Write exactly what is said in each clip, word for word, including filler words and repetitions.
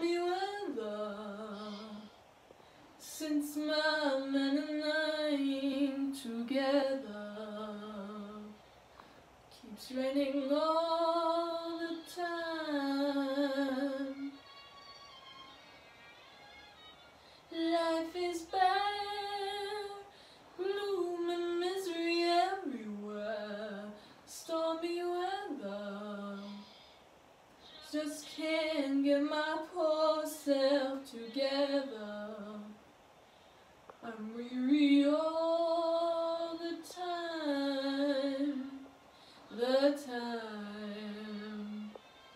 stormy weather. Since my man and I ain't together, keeps raining all the time. Life is bare, gloom and misery everywhere. Stormy weather, just can't get my poor self together. I'm weary all the time, the time.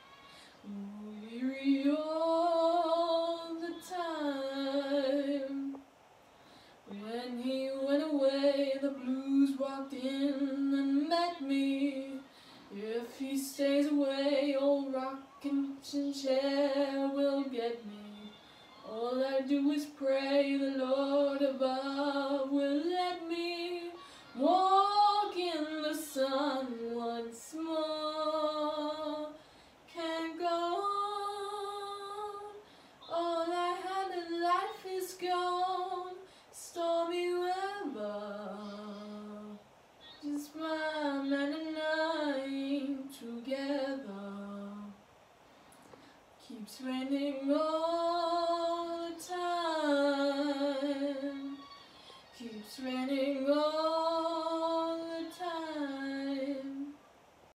Weary all the time. When he went away, the blues walked in and met me. If he stays away, old rocking chair will get me. All I do is pray the Lord above will let me walk in the sun once more. Can't go on. All I had in life is gone. Stormy weather. Just my man and I ain't together. Keeps raining.